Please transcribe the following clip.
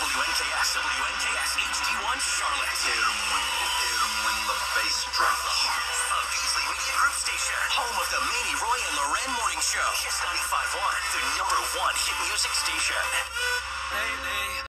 WNKS, WNKS HD1 Charlotte. Hit 'em when the bass drops. A Beasley Media Group station, home of the Manny, Roy, and Loren Morning Show. Kiss 95.1, the #1 hit music station. Lately